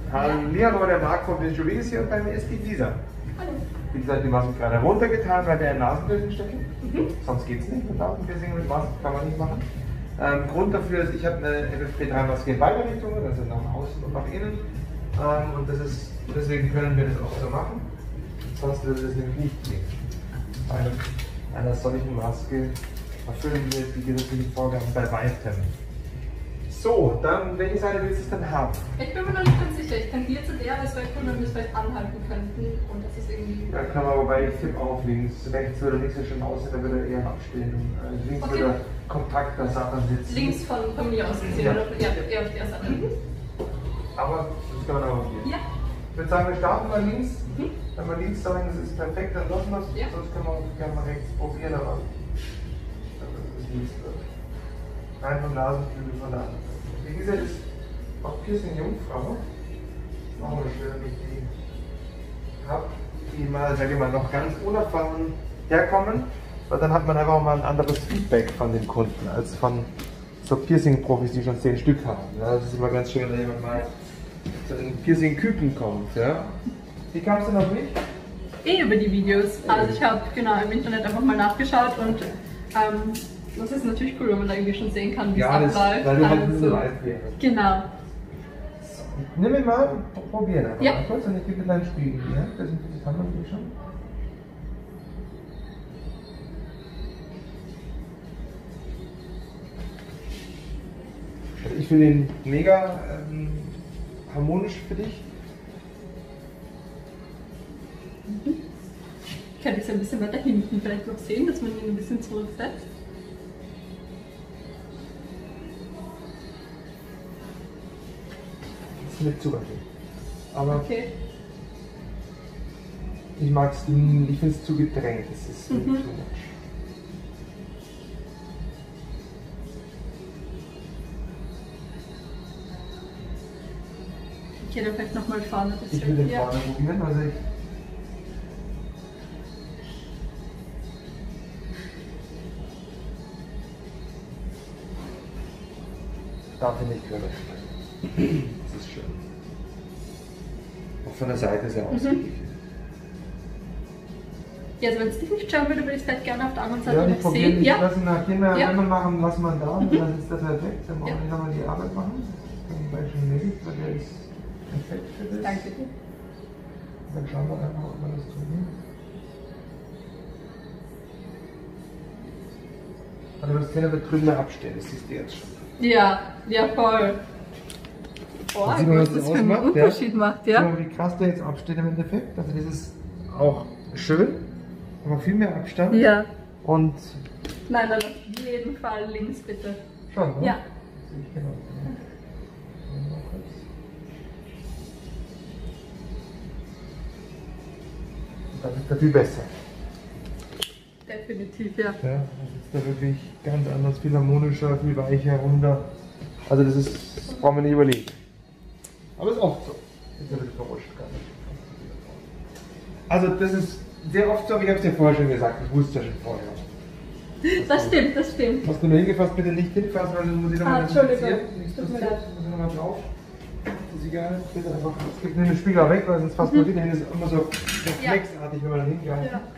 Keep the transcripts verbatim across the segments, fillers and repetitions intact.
Hallihallo, der Marc von Bijouli ist hier und bei mir ist die Lisa. Hallo. Wie gesagt, die Maske gerade runtergetan, weil wir ein Nasenpiercing stecken. Mhm. Sonst geht es nicht mit Nasenpiercing, mit Maske kann man nicht machen. Ähm, Grund dafür ist, ich habe eine F F P drei Maske in beide Richtungen, also nach außen und nach innen. Ähm, und das ist, deswegen können wir das auch so machen. Sonst würde das nämlich nicht gehen. Bei einer solchen Maske erfüllen wir die gesetzlichen Vorgaben bei weitem. So, dann, welche Seite willst du es denn haben? Ich bin mir noch nicht ganz sicher. Ich tendiere zu der, dass wir das vielleicht anhalten könnten und das ist irgendwie... Ja, kann man, wobei ich tippe auf links. Rechts würde nicht so schön aussehen, da würde er eher abstehen. Also links okay. Würde er kompakter Sachen sitzen. Links von, von mir aus gesehen, ja. Oder eher, eher auf der Seite. Mhm. Aber das kann man auch probieren. Ja. Ich würde sagen, wir starten mal links. Mhm. Wenn wir links sagen, das ist perfekt, dann lassen wir es. Ja. Sonst können wir auch gerne mal rechts probieren, aber das ist links wird. Rein vom Nasenflügel von der anderen. Wie gesagt, ist auch Piercing-Jungfrau. Machen wir schön mit die habe, die mal, sage ich mal, noch ganz unerfahren herkommen. Weil dann hat man einfach auch mal ein anderes Feedback von den Kunden als von so Piercing-Profis, die schon zehn Stück haben. Ja, das ist immer ganz schön, wenn jemand mal zu den Piercing-Küken kommt. Ja. Wie kamst du noch nicht? Eh über die Videos. Also ich habe genau im Internet einfach mal nachgeschaut und ähm, das ist natürlich cool, wenn man da irgendwie schon sehen kann, wie ja, es abläuft. Weil du halt also, so live wärst. Genau. Nimm ihn mal, probieren einfach ja. mal kurz und ich gebe dir deinen Spiegel hier. Das sind die Kamera schon. Ich finde ihn mega ähm, harmonisch für dich. Mhm. Könnte ich es ein bisschen weiter hinten vielleicht noch sehen, dass man ihn ein bisschen zurücksetzt. Das ist mit Zucker. Aber okay. Ich mag es, ich finde es zu gedrängt. Es ist mhm. too much. Ich gehe da vielleicht nochmal vorne. Ich will den ja. vorne probieren, also ich. Da finde ich Körper. Das ist schön. Auch von der Seite sehr ausgeglichen. Mhm. Ja, also wenn es dich nicht schauen würde, würde ich es vielleicht gerne auf der anderen Seite ja, noch probieren. sehen. Ich ja, lasse nach Kinder ja. immer machen, was man da, mhm. Dann ist das perfekt. Dann brauchen ja. wir nochmal die Arbeit machen. Dann bei schon Milch, weil der ist perfekt für das. Danke dir. Dann schauen wir einfach, ob wir das tun. Also das Zähne wird drüben abstehen, das siehst du jetzt schon. Ja, ja voll. Boah, sieht man, was das für einen Unterschied ja? macht, ja. Mal, wie krass der jetzt absteht im Endeffekt. Also das ist auch schön, aber viel mehr Abstand. Ja. Und nein, dann auf jeden Fall links bitte. Schon, oder? Ja. Das sehe ich genau. Das ist da viel besser. Definitiv, ja. Ja, das ist da wirklich ganz anders, viel harmonischer, viel weicher, runder. Also das ist, das brauchen wir nicht überlegen. Aber ist oft so. Ist natürlich verrutscht. Also das ist sehr oft so, aber ich habe es dir vorher schon gesagt, ich wusste ja schon vorher. Das, das stimmt, das stimmt. Hast du nur hingefasst, bitte nicht hinfassen, weil dann muss ich nochmal ah, Entschuldigung, tut mir leid. Muss ich nochmal drauf. Das ist egal, bitte einfach, es gibt den Spiegel auch weg, weil sonst fast mhm. nur das ist immer so reflexartig, wenn man da hingehalten. Ja.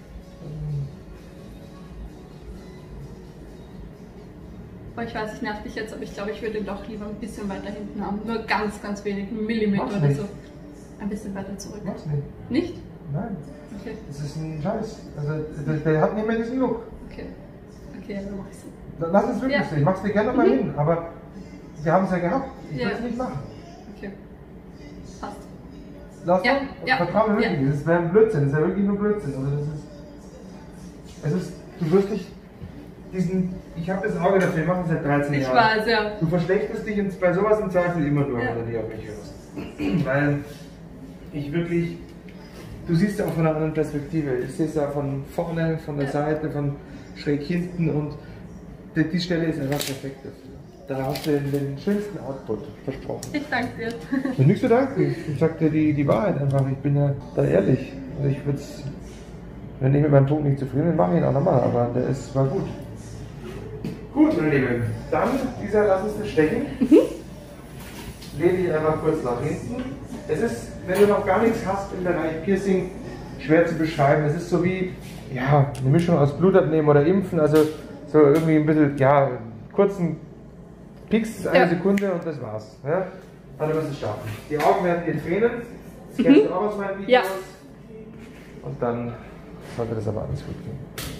Aber ich weiß, ich nerv dich jetzt, aber ich glaube, ich würde ihn doch lieber ein bisschen weiter hinten haben. Nur ganz, ganz wenig, einen Millimeter Mach's oder nicht. so. Ein bisschen weiter zurück. Mach's nicht. Nicht? Nein. Okay. Das ist ein Scheiß. Also der, der hat nicht mehr diesen Look. Okay. Okay, dann mach ich's. Lass es wirklich ja. so. Ich mach's dir gerne mal mhm. hin, aber wir haben es ja gehabt. Ich ja. will es nicht machen. Okay. Passt. Lass ja. mal. Ja. Vertrau mir wirklich. Ja. Das wäre ein Blödsinn. Das ist ja wirklich nur Blödsinn. Also das ist. Es ist. Du wirst dich. Diesen, ich habe das Auge dafür, wir machen es seit dreizehn ich Jahren. Ich weiß, ja. Du verschlechterst dich bei sowas im Zweifel immer nur, ja. wenn du nicht auf mich hörst. Weil ich wirklich, du siehst ja auch von einer anderen Perspektive. Ich sehe es ja von vorne, von der ja. Seite, von schräg hinten und die, die Stelle ist einfach perfekt dafür. Da hast du den, den schönsten Output versprochen. Ich danke dir. Und nichts zu danken. Ich sag dir die, die Wahrheit einfach. Ich bin ja da ehrlich. Also ich würde es, wenn ich mit meinem Punkt nicht zufrieden bin, mache ich ihn auch nochmal. Aber der ist, war gut. Gut, meine Lieben, dann, dieser, lass uns das stecken. Mhm. lehne dich einfach kurz nach hinten. Es ist, wenn du noch gar nichts hast im Bereich Piercing, schwer zu beschreiben. Es ist so wie ja, eine Mischung aus Blutabnehmen oder Impfen, also so irgendwie ein bisschen, ja, kurzen Pieks, eine ja. Sekunde und das war's. Ja? Dann wirst du es schaffen. Die Augen werden dir tränen, das kennst mhm. du auch aus meinen Videos. Ja. Und dann sollte das aber alles gut gehen.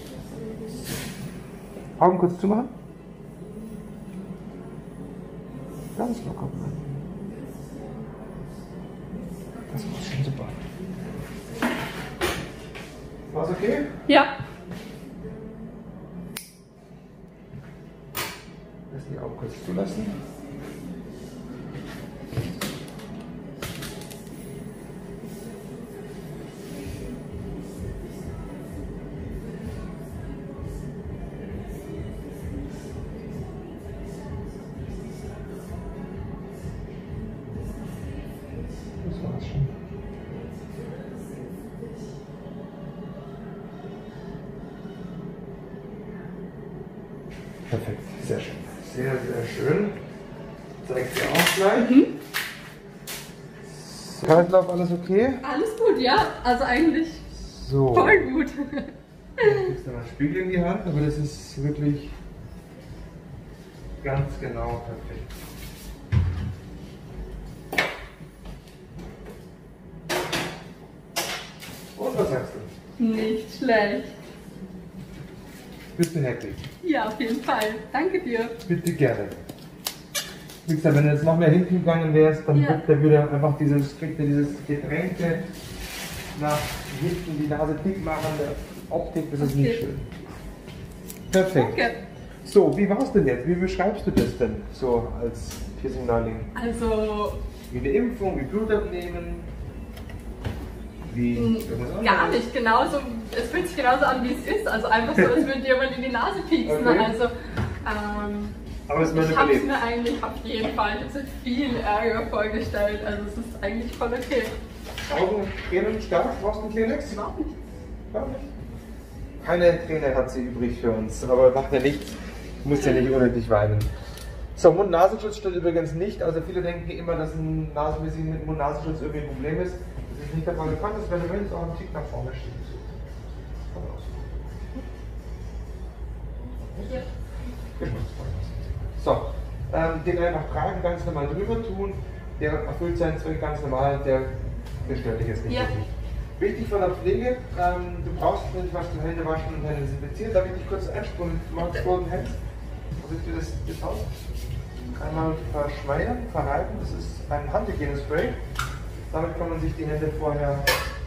Augen kurz zumachen. Ganz locker bleiben. Das war schon super. War's okay? Ja. Lass die Augen kurz zulassen. Das war's schon. Perfekt, sehr schön. Sehr, sehr schön. Zeig ich dir auch gleich. Mhm. Kreislauf, alles okay? Alles gut, ja. Also eigentlich so. Voll gut. Jetzt kriegst du mal einen Spiegel in die Hand, aber das ist wirklich ganz genau perfekt. Und was sagst du? Nicht schlecht. Bist du happy? Ja, auf jeden Fall. Danke dir. Bitte gerne. Wie gesagt, wenn du jetzt noch mehr hinten gegangen wärst, dann ja. wird der wieder einfach dieses, kriegt er dieses Getränke nach hinten die Nase dick machen, der Optik, das ist okay. Nicht schön. Perfekt. Danke. So, wie war es denn jetzt? Wie beschreibst du das denn so als Piercing-Neuling? Also... Wie eine Impfung, wie Blutabnehmen? Wie gar nicht, genauso, es fühlt sich genauso an, wie es ist. Also einfach so, als würde jemand in die Nase pieksen. Okay. Also, ähm, aber es ich habe es mir eigentlich auf jeden Fall, ich habe es viel Ärger vorgestellt. Also es ist eigentlich voll okay. Augen, Tränen stark, brauchst du einen Kleenex? Überhaupt nicht. Überhaupt nicht. Keine Träne hat sie übrig für uns, aber macht ja nichts. Du musst ja nicht unnötig weinen. So, Mund-Nasenschutz steht übrigens nicht. Also viele denken immer, dass ein Nasenmäßig mit Mund-Nasenschutz irgendwie ein Problem ist. Das ist nicht der Fall. Du kannst es, wenn du willst, auch einen Tick nach vorne schieben. So, ähm, den einfach tragen, ganz normal drüber tun. Der erfüllt seinen Zweck ganz normal, der, der stört dich jetzt nicht. Ja. Wichtig von der Pflege, ähm, du brauchst nicht was zum Hände waschen und Hände desinfizieren. Darf ich dich kurz einsprungen? Magst du Golden Hands? Also ich dir das, das aus? Einmal verschmeiern, verreiben. Das ist ein Handhygienespray. Damit kann man sich die Hände vorher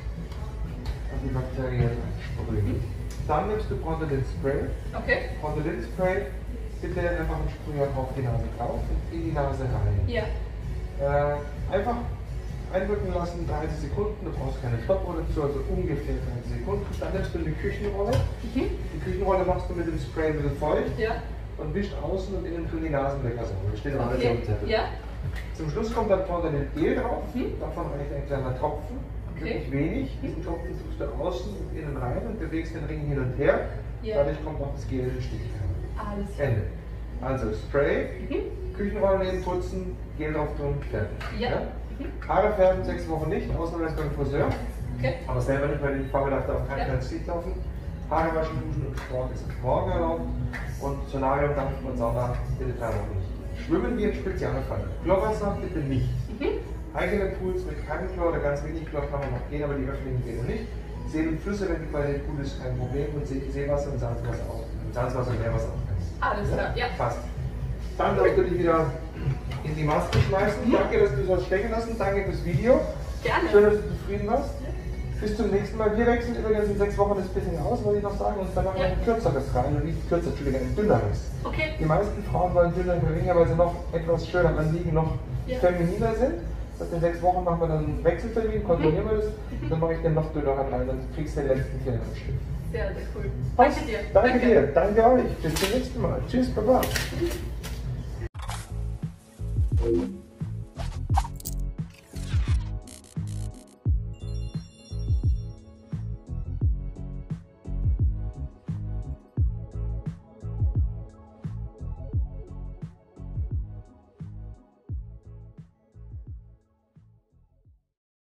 an die Bakterien sprühen. Dann nimmst du Bronzolin Spray. Okay. Bronzolin Spray, bitte einfach einen Sprüher auf die Nase drauf und in die Nase rein. Ja. Äh, einfach einwirken lassen, dreißig Sekunden. Du brauchst keine Stoppuhr dazu, also ungefähr dreißig Sekunden. Dann nimmst du eine Küchenrolle. Mhm. Die Küchenrolle machst du mit dem Spray ein bisschen feucht. Ja. Und wischt außen und innen drin die Nasenlöcher sauber. Das steht auch okay. Alles auf dem ja. Zum Schluss kommt dann Bronzolin Gel drauf. Mhm. Davon reicht ein kleiner Tropfen. Okay. Wirklich wenig. Diesen Tropfen tust du außen und innen rein und bewegst den Ring hin und her. Ja. Dadurch kommt noch das Gel in den Stich rein. Alles klar. Ende. Also Spray, mhm. Küchenrolle neben putzen, Gel drauf tun, fertig. Ja. Ja? Mhm. Haare färben sechs Wochen nicht, außer beim Friseur. Okay. Aber selber nicht, weil die Vorbedachte auf keinen Fall ins Gesicht laufen. Haare waschen, duschen und Sport ist morgen erlaubt. Und Solarium, Dampf und Sauna bitte drei Wochen nicht. Schwimmen wie ein Spezialfall. Chlorwasser bitte nicht. Mhm. Eigene Pools mit keinem Chlor oder ganz wenig Chlor kann man noch gehen, aber die öffentlichen gehen noch nicht. Seen und Flüsse, wenn die Qualität gut ist, kein Problem. Und See Seewasser und Salzwasser auch. Und Salzwasser und Meerwasser auch. Alles klar, ja. Passt. Dann darfst du dich wieder in die Maske schmeißen. Mhm. Danke, dass du es hast stecken lassen. Danke fürs Video. Gerne. Schön, dass du zufrieden warst. Ja. Bis zum nächsten Mal. Wir wechseln übrigens in sechs Wochen das bisschen aus, wollte ich noch sagen. Und dann machen wir ja. ein kürzeres rein. Und nicht kürzer, Entschuldigung, ein dünneres. Okay. Die meisten Frauen wollen dünner und geringer, weil sie noch etwas schöner anliegen, noch ja. femininer sind. Das in sechs Wochen machen wir dann einen Wechseltermin, kontrollieren mhm. wir das. Mhm. Dann mache ich den noch dünneren rein. Dann kriegst du den letzten vier Stück. Sehr, sehr cool. Danke dir. Danke, Danke dir. Danke euch. Bis zum nächsten Mal. Tschüss, Baba. Mhm.